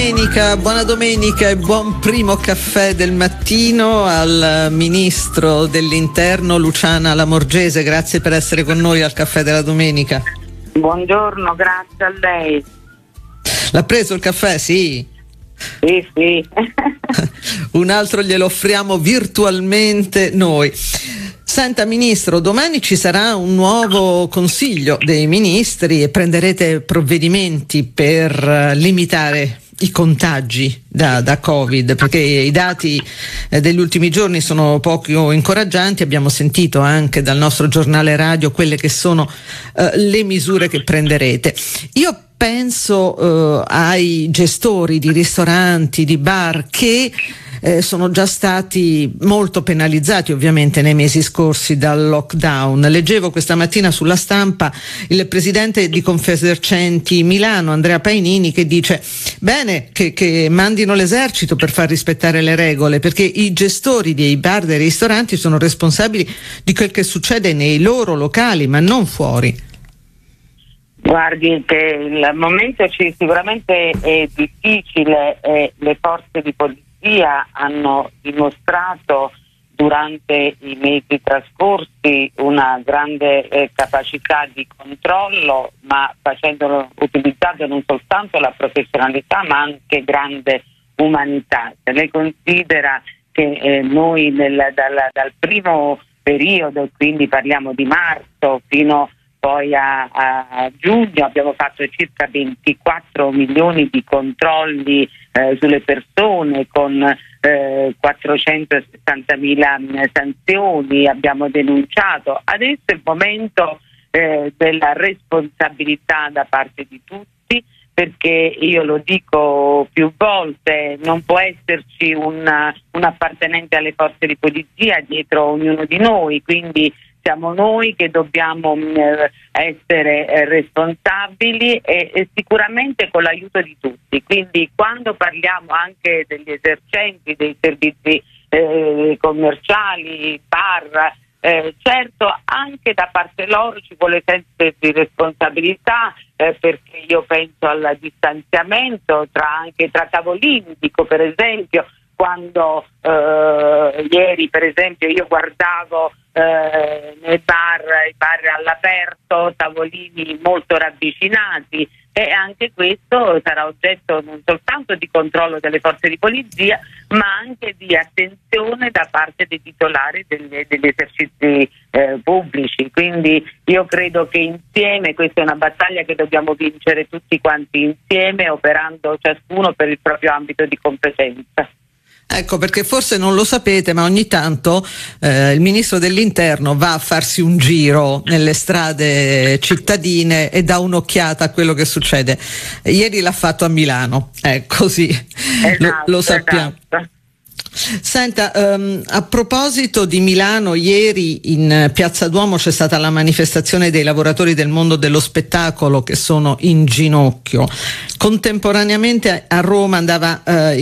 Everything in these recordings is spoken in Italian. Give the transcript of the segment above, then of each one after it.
buona domenica e buon primo caffè del mattino al Ministro dell'Interno Luciana Lamorgese. Grazie per essere con noi al caffè della domenica. Buongiorno, grazie a lei. L'ha preso il caffè? Sì. Sì. Un altro glielo offriamo virtualmente noi. Senta Ministro, domani ci sarà un nuovo Consiglio dei Ministri e prenderete provvedimenti per limitare i contagi da Covid, perché i dati degli ultimi giorni sono poco incoraggianti. Abbiamo sentito anche dal nostro giornale radio quelle che sono le misure che prenderete. Io penso ai gestori di ristoranti, di bar che sono già stati molto penalizzati ovviamente nei mesi scorsi dal lockdown. Leggevo questa mattina sulla stampa il presidente di Confesercenti Milano, Andrea Painini, che dice bene che mandino l'esercito per far rispettare le regole, perché i gestori dei bar e dei ristoranti sono responsabili di quel che succede nei loro locali, ma non fuori. Guardi che il momento sicuramente è difficile e le forze di polizia hanno dimostrato durante i mesi trascorsi una grande capacità di controllo, ma utilizzando non soltanto la professionalità ma anche grande umanità. Se lei considera che noi dal primo periodo, quindi parliamo di marzo fino poi a giugno, abbiamo fatto circa 24 milioni di controlli sulle persone con 460.000 sanzioni, abbiamo denunciato. Adesso è il momento della responsabilità da parte di tutti, perché io lo dico più volte, non può esserci un appartenente alle forze di polizia dietro ognuno di noi, quindi siamo noi che dobbiamo essere responsabili e sicuramente con l'aiuto di tutti. Quindi quando parliamo anche degli esercenti dei servizi commerciali, bar, certo anche da parte loro ci vuole senso di responsabilità, perché io penso al distanziamento anche tra tavolini, dico per esempio quando ieri per esempio io guardavo nei bar, i bar all'aperto, tavolini molto ravvicinati, e anche questo sarà oggetto non soltanto di controllo delle forze di polizia ma anche di attenzione da parte dei titolari degli esercizi pubblici. Quindi io credo che insieme questa è una battaglia che dobbiamo vincere tutti quanti insieme, operando ciascuno per il proprio ambito di competenza. Ecco, perché forse non lo sapete, ma ogni tanto il Ministro dell'Interno va a farsi un giro nelle strade cittadine e dà un'occhiata a quello che succede. Ieri l'ha fatto a Milano, così lo sappiamo. Esatto. Senta, a proposito di Milano, ieri in Piazza Duomo c'è stata la manifestazione dei lavoratori del mondo dello spettacolo che sono in ginocchio. Contemporaneamente a Roma andava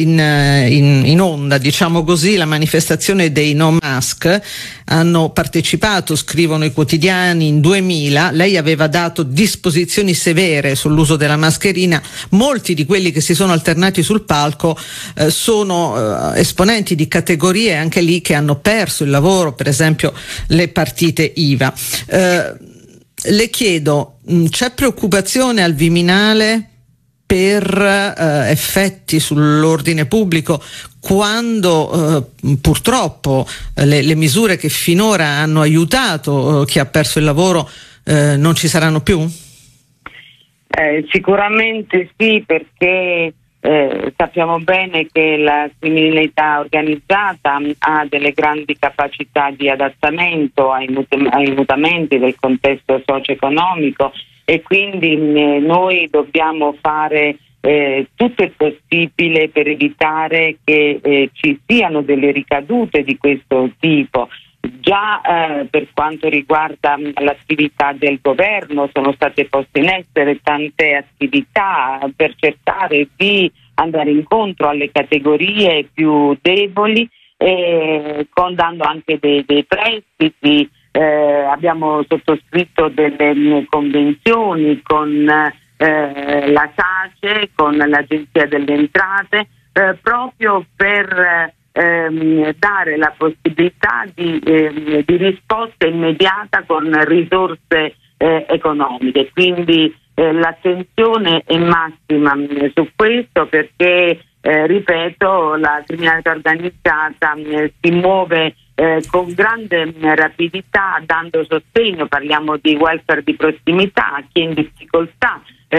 in onda, diciamo così, la manifestazione dei No Mask. Hanno partecipato, scrivono i quotidiani, in 2000. Lei aveva dato disposizioni severe sull'uso della mascherina. Molti di quelli che si sono alternati sul palco sono esponenti di categorie anche lì che hanno perso il lavoro, per esempio le partite IVA. Le chiedo, c'è preoccupazione al Viminale per effetti sull'ordine pubblico quando purtroppo le misure che finora hanno aiutato chi ha perso il lavoro non ci saranno più? Sicuramente sì, perché sappiamo bene che la criminalità organizzata ha delle grandi capacità di adattamento ai mutamenti del contesto socio-economico, e quindi noi dobbiamo fare tutto il possibile per evitare che ci siano delle ricadute di questo tipo. Già per quanto riguarda l'attività del governo sono state poste in essere tante attività per cercare di andare incontro alle categorie più deboli, dando anche dei prestiti. Abbiamo sottoscritto delle convenzioni con la SACE, con l'Agenzia delle Entrate, proprio per dare la possibilità di risposta immediata con risorse economiche. Quindi l'attenzione è massima su questo, perché ripeto, la criminalità organizzata si muove con grande rapidità, dando sostegno, parliamo di welfare di prossimità a chi è in difficoltà,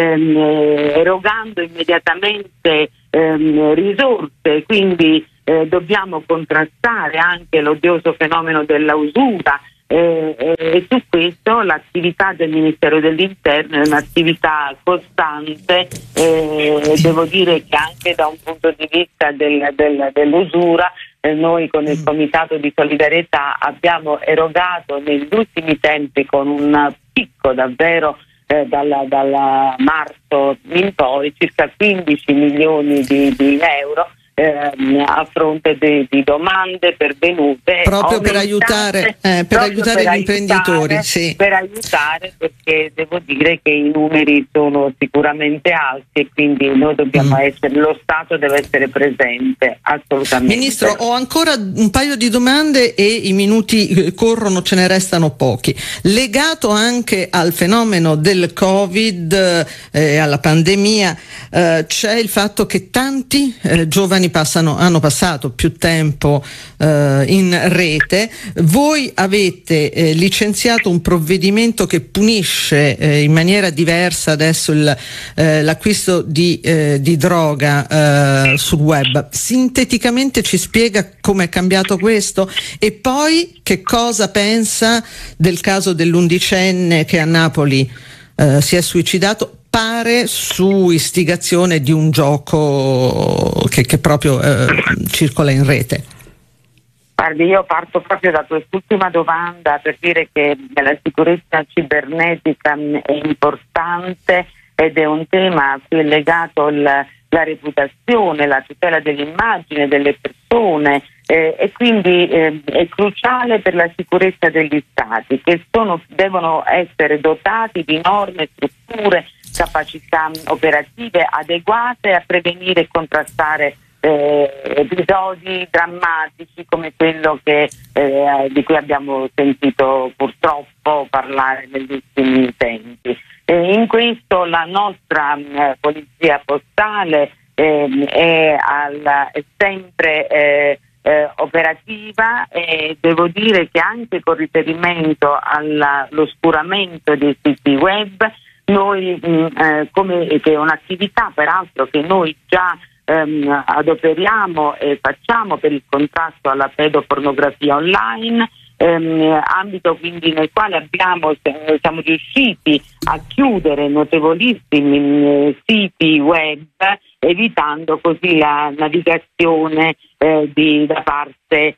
erogando immediatamente risorse. Quindi dobbiamo contrastare anche l'odioso fenomeno dell'usura, e su questo l'attività del Ministero dell'Interno è un'attività costante. Devo dire che anche da un punto di vista dell'usura, noi con il Comitato di Solidarietà abbiamo erogato negli ultimi tempi, con un picco davvero dalla marzo in poi, circa 15 milioni di euro a fronte di domande pervenute, proprio per aiutare gli imprenditori, sì. Per aiutare, perché devo dire che i numeri sono sicuramente alti e quindi noi dobbiamo essere, lo Stato deve essere presente assolutamente. Ministro, ho ancora un paio di domande e i minuti corrono, ce ne restano pochi. Legato anche al fenomeno del Covid, alla pandemia, c'è il fatto che tanti giovani hanno passato più tempo in rete. Voi avete licenziato un provvedimento che punisce in maniera diversa adesso l'acquisto di droga sul web. Sinteticamente ci spiega come è cambiato questo, e poi che cosa pensa del caso dell'11enne che a Napoli si è suicidato, pare su istigazione di un gioco che proprio circola in rete. Guardi, io parto proprio da quest'ultima domanda per dire che la sicurezza cibernetica è importante ed è un tema a cui è legato la reputazione, la tutela dell'immagine delle persone, e quindi è cruciale per la sicurezza degli stati, che devono essere dotati di norme, strutture, capacità operative adeguate a prevenire e contrastare episodi drammatici come quello di cui abbiamo sentito purtroppo parlare negli ultimi tempi. In questo la nostra polizia postale è sempre operativa, e devo dire che anche con riferimento all'oscuramento dei siti web, noi che è un'attività peraltro che noi già adoperiamo e facciamo per il contrasto alla pedopornografia online, ambito quindi nel quale siamo riusciti a chiudere notevolissimi siti web, evitando così la navigazione da parte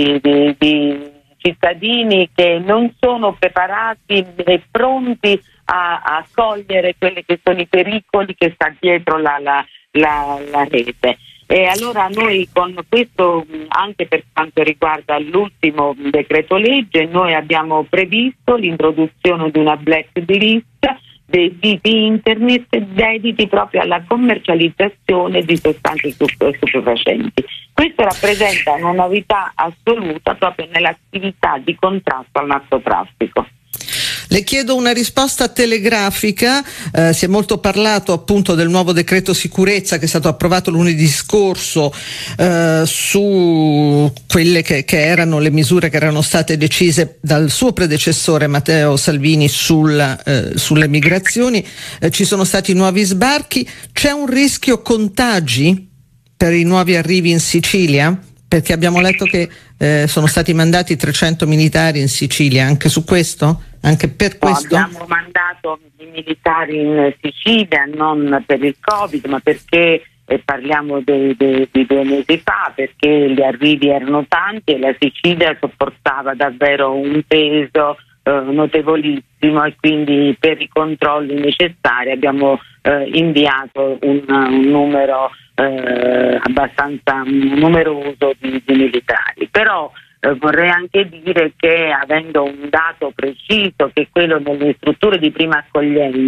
di cittadini che non sono preparati e pronti a cogliere quelli che sono i pericoli che sta dietro la rete. E allora noi con questo, anche per quanto riguarda l'ultimo decreto legge, noi abbiamo previsto l'introduzione di una blacklist dei siti internet dediti proprio alla commercializzazione di sostanze stupefacenti. Questo rappresenta una novità assoluta proprio nell'attività di contrasto al narcotraffico. Le chiedo una risposta telegrafica. Si è molto parlato appunto del nuovo decreto sicurezza che è stato approvato lunedì scorso, su quelle che erano le misure che erano state decise dal suo predecessore Matteo Salvini sulle migrazioni. Ci sono stati nuovi sbarchi. C'è un rischio contagi per i nuovi arrivi in Sicilia? Perché abbiamo letto che sono stati mandati 300 militari in Sicilia. Anche su questo? Anche per questo? Abbiamo mandato i militari in Sicilia non per il Covid, ma perché parliamo di 2 mesi fa, perché gli arrivi erano tanti e la Sicilia sopportava davvero un peso notevolissimo, e quindi per i controlli necessari abbiamo inviato un numero abbastanza numeroso di militari. Però vorrei anche dire che, avendo un dato preciso che è quello delle strutture di prima accoglienza,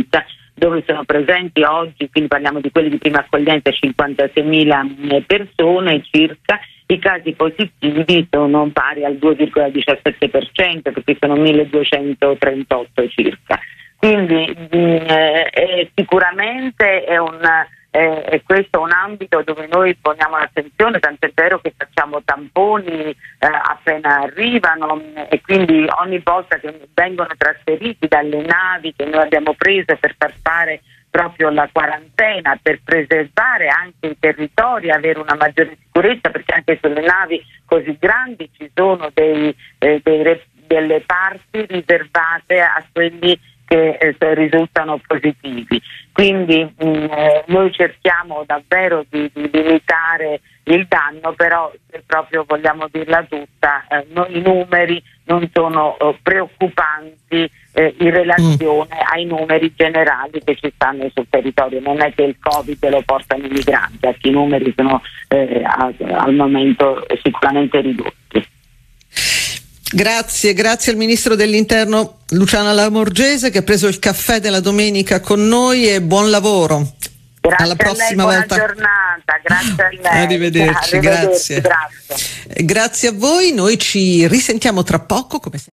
dove sono presenti oggi, quindi parliamo di quelli di prima accoglienza, 56.000 persone circa. I casi positivi sono pari al 2,17%, perché sono 1.238 circa. Quindi sicuramente è questo un ambito dove noi poniamo l'attenzione, tant'è vero che facciamo tamponi appena arrivano, e quindi ogni volta che vengono trasferiti dalle navi che noi abbiamo preso per far fare proprio la quarantena, per preservare anche i territori, avere una maggiore sicurezza, perché anche sulle navi così grandi ci sono delle parti riservate a quelli che risultano positivi. Quindi noi cerchiamo davvero di limitare il danno, però se proprio vogliamo dirla tutta, i numeri non sono preoccupanti in relazione ai numeri generali che ci stanno sul territorio. Non è che il Covid lo portano i migranti, i numeri sono al momento sicuramente ridotti. Grazie al Ministro dell'Interno Luciana Lamorgese, che ha preso il caffè della domenica con noi, e buon lavoro. Grazie alla prossima a lei, volta. Buona giornata, grazie a lei. Arrivederci. Grazie a voi, noi ci risentiamo tra poco come sempre.